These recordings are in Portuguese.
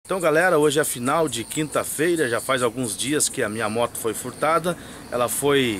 Então galera, hoje é final de quinta-feira, já faz alguns dias que a minha moto foi furtada. Ela foi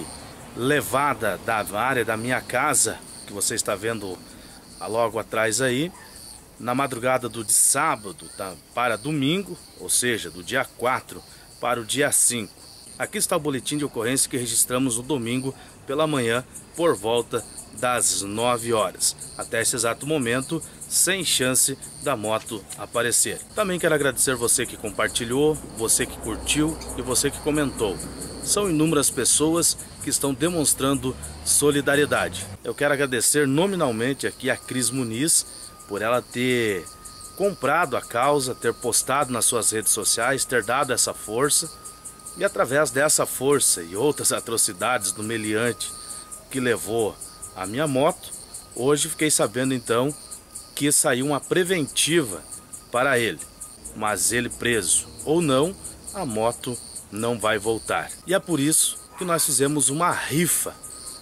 levada da área da minha casa, que você está vendo logo atrás aí, na madrugada de sábado para domingo, ou seja, do dia 4 para o dia 5. Aqui está o boletim de ocorrência que registramos no domingo pela manhã por volta das 9 horas. Até esse exato momento, sem chance da moto aparecer. Também quero agradecer você que compartilhou, você que curtiu e você que comentou. São inúmeras pessoas que estão demonstrando solidariedade. Eu quero agradecer nominalmente aqui a Cris Muniz por ela ter comprado a causa, ter postado nas suas redes sociais, ter dado essa força. E através dessa força e outras atrocidades do meliante que levou a minha moto, hoje fiquei sabendo então que saiu uma preventiva para ele. Mas ele preso ou não, a moto não vai voltar. E é por isso que nós fizemos uma rifa.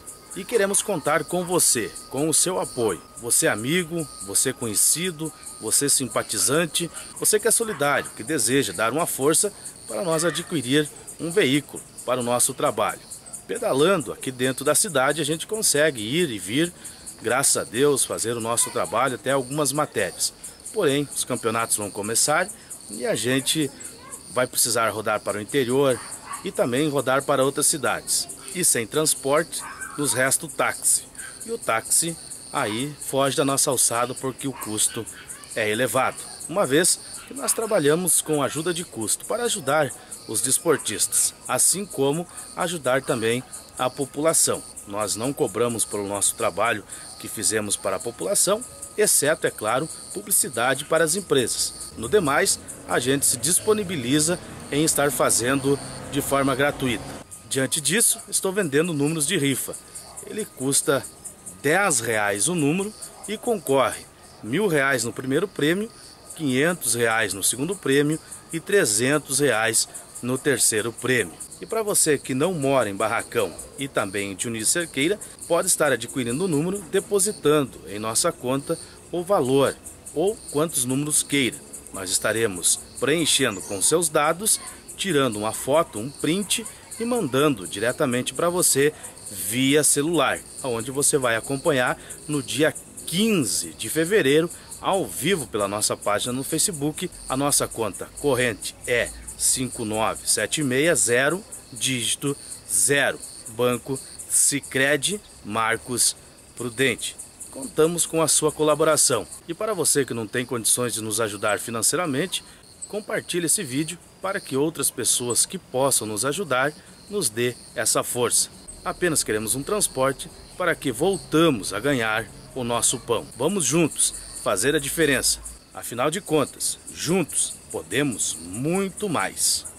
E queremos contar com você, com o seu apoio. Você amigo, você conhecido, você simpatizante, você que é solidário, que deseja dar uma força para nós adquirir um veículo para o nosso trabalho. Pedalando aqui dentro da cidade a gente consegue ir e vir, graças a Deus, fazer o nosso trabalho até algumas matérias. Porém, os campeonatos vão começar e a gente vai precisar rodar para o interior e também rodar para outras cidades. E sem transporte, nos resta o táxi. E o táxi aí foge da nossa alçada porque o custo é elevado. Uma vez que nós trabalhamos com ajuda de custo para ajudar os desportistas, assim como ajudar também a população. Nós não cobramos pelo nosso trabalho que fizemos para a população, exceto, é claro, publicidade para as empresas. No demais, a gente se disponibiliza em estar fazendo de forma gratuita. Diante disso, estou vendendo números de rifa. Ele custa R$10 o número e concorre R$1.000 no primeiro prêmio, R$500 no segundo prêmio e R$300 no terceiro prêmio. E para você que não mora em Barracão e também em Dionísio Cerqueira, pode estar adquirindo o número depositando em nossa conta o valor ou quantos números queira. Nós estaremos preenchendo com seus dados, tirando uma foto, um print e mandando diretamente para você via celular, onde você vai acompanhar no dia 15 de fevereiro, ao vivo pela nossa página no Facebook. A nossa conta corrente é 59760 dígito 0, Banco Sicredi Marcos Prudente. Contamos com a sua colaboração. E para você que não tem condições de nos ajudar financeiramente, compartilhe esse vídeo para que outras pessoas que possam nos ajudar nos dê essa força. Apenas queremos um transporte para que voltamos a ganhar o nosso pão. Vamos juntos fazer a diferença. Afinal de contas, juntos podemos muito mais.